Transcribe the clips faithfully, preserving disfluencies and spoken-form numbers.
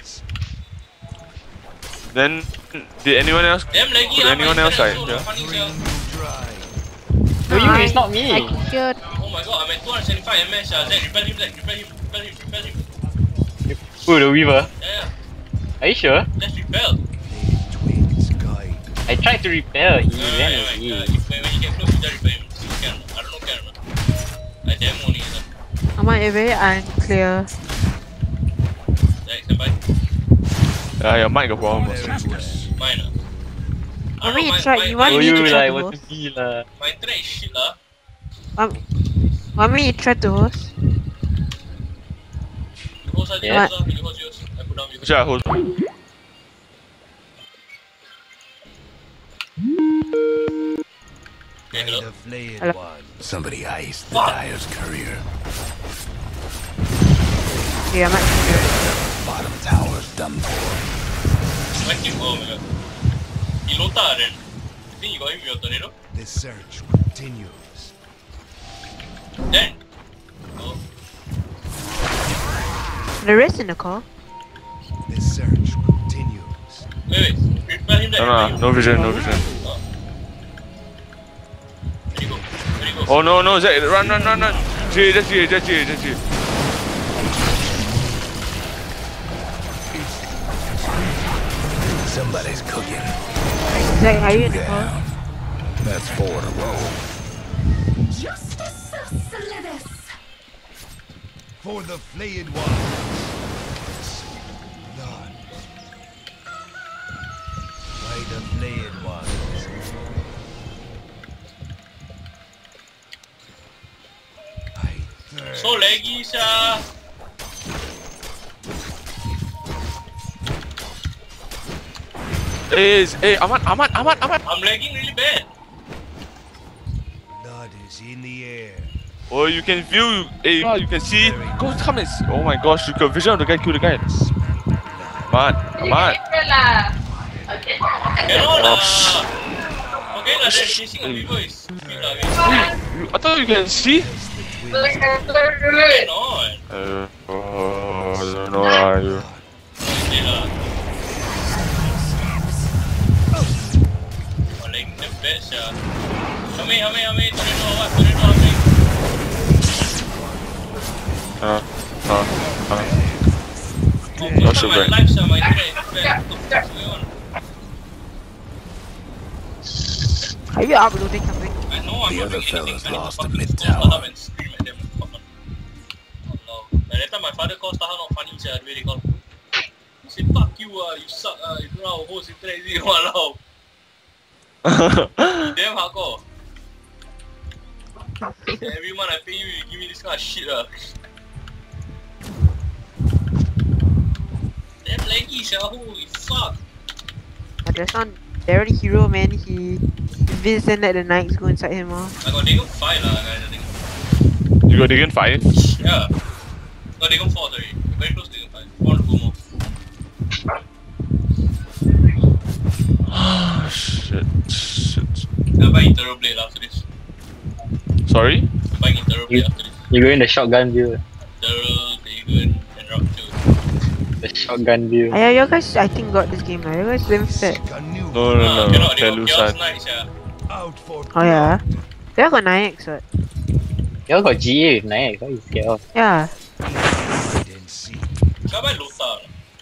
Then, did anyone else? Damn laggy, Did anyone else like? so Yeah. funny, sia. No, you, it's not me. I killed. Oh my god, I'm at two hundred seventy-five M S, uh, Zach, repel him, Zach, repel him, repel him, repel him. Who, the Weaver? Yeah, yeah, Are you sure? just repel. I tried to repel, he Yeah, ran yeah, away. yeah, if, when you get close, you just repel him. See if you can. I don't know, can or not. I damn only, uh, I'm like very unclear. Zach, stand by. Yeah, your mic got problem. Also. Mine, uh. I I don't mean, know, my, try- my, you my, want Oh, me you to try like, to what host? to be lah. my internet is shit, lah. Um, want me to try to host? You host us, you Yeah. host us, you host yours. I put down yours. Actually, I host. Okay, hello? Hello. Somebody iced the Fuck. Dyer's courier. Yeah, I'm actually. Bottom tower's done for. Like him, oh my god. He Lota then. I think you got him with your tornado. The search continues. Then. Oh. The rest in the call. The search continues. Wait, wait. Repel him, Zach, No, repel no, him. no vision, no vision. Oh. Where'd he go? Where'd he go? Oh no, no, Zach, run, run, run, run. G, just G, just G, just G. Somebody's cooking. Zach, are you in the call? Yeah. That's four in a row. Justice slithers. For the flayed ones. None. By the flayed ones. I thirst. So laggy, sia. Hey, hey, Ahmad, Ahmad, Ahmad, Ahmad. I'm lagging really bad. Blood is in the air. Oh, you can view, hey, you can see. Go, come and see. Oh my gosh, you got vision of the guy, kill the guy. Ahmad, Ahmad. Cannot lah. sh- Okay lah, then chasing a people is good lah. Wait, You, I thought you can see. cannot. Uh, oh, I don't know, are you? Okay lah. Oh, lagging the bad, sia. Hame, hame, hame. Tornado or what? Tornado, hame. Uh, uh, uh. Oh, Not first so time my bad. life, sia. My internet is bad. What's going on? Are you uploading something? I know I'm The not other doing anything. fellas I need to lost the fucking mid call tower. Starhub and scream at them. Fuck on. Oh no. By that time my father calls Starhub not funny, sia. The way they call. He said, fuck you, ah. You suck, ah. You don't know how to host internet, is it? Walao. Damn hardcore. Every month I pay you, you give me this kind of shit, ah. Damn laggy, sia. Holy fuck. But that's not Darren Hero, man. He Vincent let the knights go inside him, oh. I got Dagon five lah, guys, I think. You got Digan five? Yeah. Got Dagon four, sorry. Very close to Dagon five. One to go more. Ah, shit, shit. I'm buying Eternal Blade after this. Sorry? I'm buying Eternal Blade after this. You going the shotgun view. Eternal, Dagon, and Rock two. The shotgun view. Yeah, you guys, I think got this game, right? You guys damn fat. Seek a new No, no, Ah, no, cannot, they got Telusan. Chaos Knights, yeah. out for Oh yeah. blood. They all got Nyx, what? You all got G A with Nike, what you scared of? Yeah. Hide and seek. Can I buy Lota?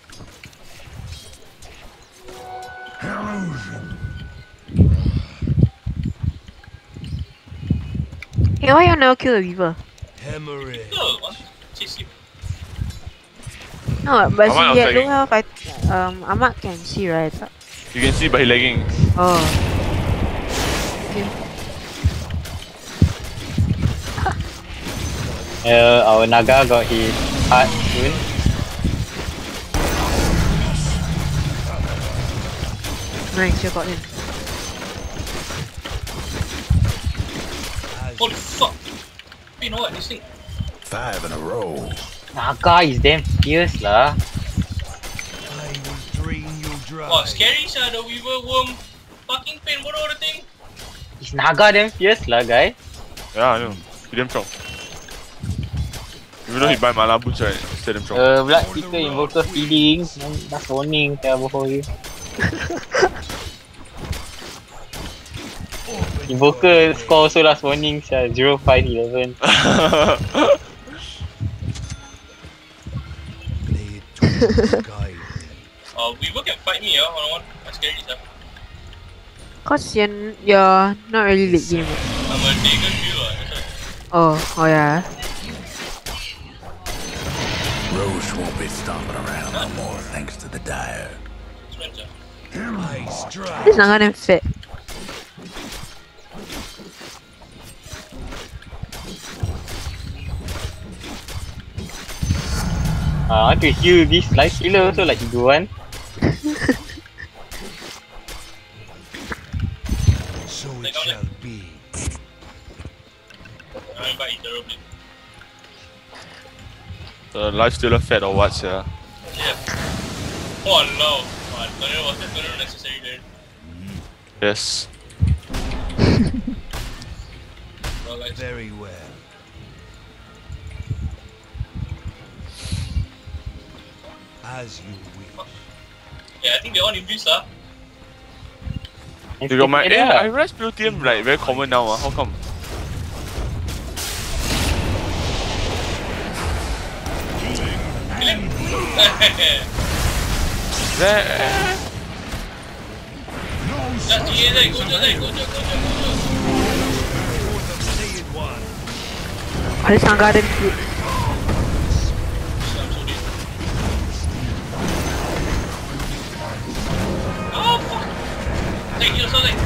Hey, why you never kill the Weaver? Hemorrhage. No, what? Chase him. No, but Ahmad see, he had outside. low health. I, um, Ahmad can see, right? You can see by lagging. Oh. Okay. Uh, our Naga got his heart soon. Nice, you got him. Holy fuck! You know what? This thing. Five in a row. Naga is damn fierce lah. I will drain you dry. Wow, scary, sir. The Weaver worm. Fucking pain. What all the thing? Is Naga damn fierce lah, guy? Yeah, I know. He damn strong. Even though he buy mana boots right, instead him strong. Uh, pula kita invoker feeding, dah warning dah bohong you. Invoker score also last warning sia, zero five eleven. Play it to guide. Uh, Weaver can fight me, ah, one on one. I'm scared, sir. Cause you're, you're not really late game. I'm a Dagon viewer, that's why. Oh, oh yeah. Roche won't be stomping around no more thanks to the Dire. Spencer. Ice dry. This not gonna fit. Ah, I want to heal this life healer also like you do one. So it shall be. I'm fighting terribly. The lifestealer fed or what, yeah? Yeah. Oh no. Oh, no, was that not necessary then? Yes. Well, guys. Very well. As you wish. Yeah, I think they all invis lah. You got my. Eh, I realized Proteum like very common now. Uh. How come? That. Just here, there, go, there, go, there, go, there, go, For the flayed one. Oh, this one garden cute. I'm sorry. Oh fuck! Take you something.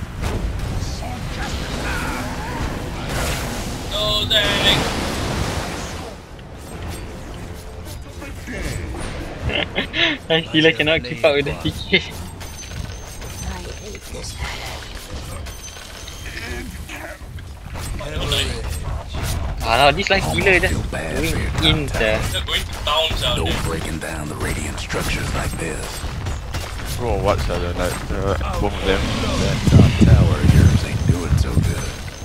No, thanks. I feel like I cannot keep up with the T K. Ah, no, this life healer just Feel bad for going your in top there. They're going to town, sir. No breaking down the radiant structures like this. Bro, what's the other night? Uh, both of them. That top tower of yours ain't doing so good.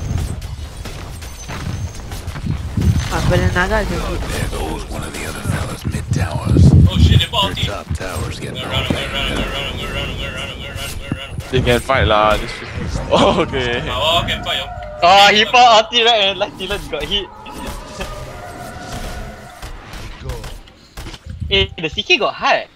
Ah, but the Naga is a bit. There goes one of the other fellas mid towers. Oh shit, they bought Your it. top tower's getting Go all run, go banged run, go up. run, go run, go run, go run, go run, go run. They can fight lah. This. Oh, okay. Ah, okay, fight, yo. Oh, he fought ulti right and life healer got hit. Go. Eh, the C K got hard.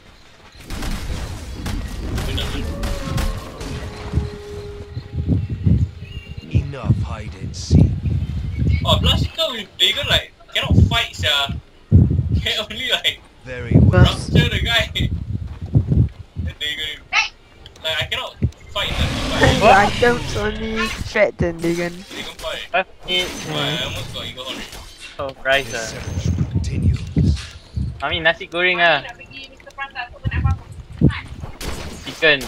Enough hide and seek. Oh, Blasika with Dagon like cannot fight, sia. Can only like Very well. Bus. rupture the guy. Then Dagon. Like I cannot fight that The items only threaten Dagon. Dagon fight. Five, eight. Oh, I almost got Eagle Horn. Oh, Christ The ah. search continues. Mami nasi goreng ah. Chicken.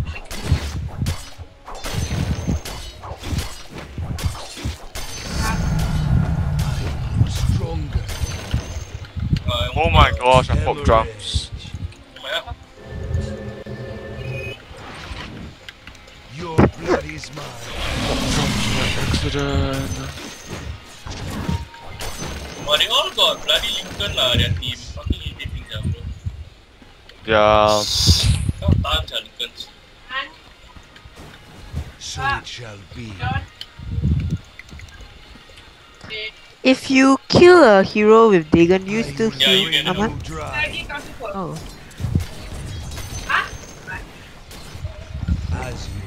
Stronger. Oh my gosh, I pop drums. Your blood is mine. Accident. Oh, they all got bloody Lincoln lah, their team. Fucking irritating sia, bro. Yeah. Cannot tahan sia Lincolns. So it shall be. If you kill a hero with Dagon, you still Yeah, you heal get it. Ahmad? No dry. Oh. As you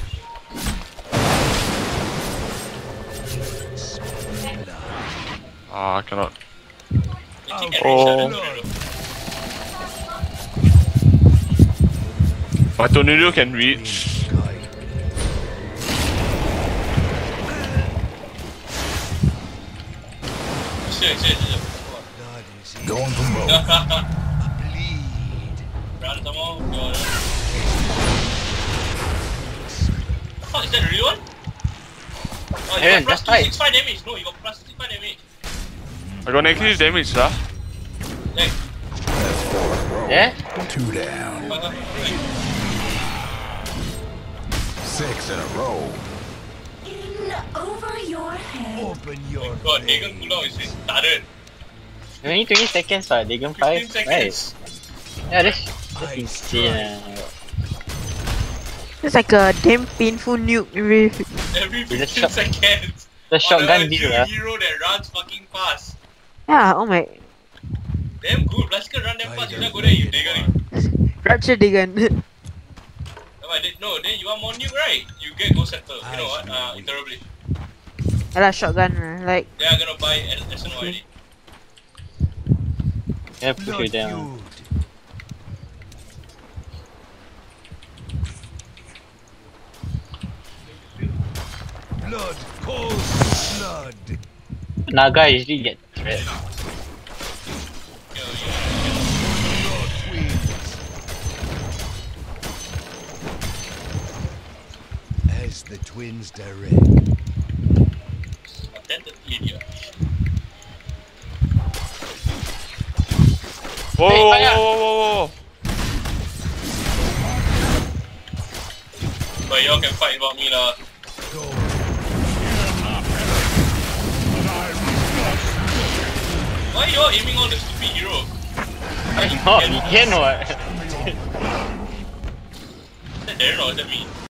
wish. Ah, I cannot. They think I Oh. reach that, My tornado can reach. Shit, shit, shit. That is it. Going from both. Bleed. Run some more. Go on. Oh, is that the real one? Oh, you Aaron, got plus that's two right. six five damage. No, you got plus six five damage. I got negative damage lah. Like, Yeah? Two down. uh, like, Six in a row. In over your head. Open your God, Dagon veins. cooldown is retarded. Only twenty seconds for Dagon five. fifteen Right. seconds. Yeah, that's, that's I insane. Uh. It's like a damn painful nuke. With Every Is it fifteen shot- seconds. The On shotgun a deal, hero uh. hero that runs fucking fast. yeah, oh my. Damn good. Blasker run damn I fast. You don't not go there, you know Dagon. why. Rapture Dagon. Oh, then, no, then you want more nuke, right? You get Ghost Center. You know what? Uh, Interrobate. I like shotgun. uh, Like, They are gonna buy S N O already. Yeah, push you Blood down. feud. Blood calls to blood. Naga usually get threat. Yo, yo, Blood wins. As the twins direct. attended idiot. Whoa, Hey, whoa, fire. whoa, whoa, whoa, But y'all can fight about me lah. Go. Why y'all aiming all the stupid hero? Oh, you can what? Is that Darren or is that me?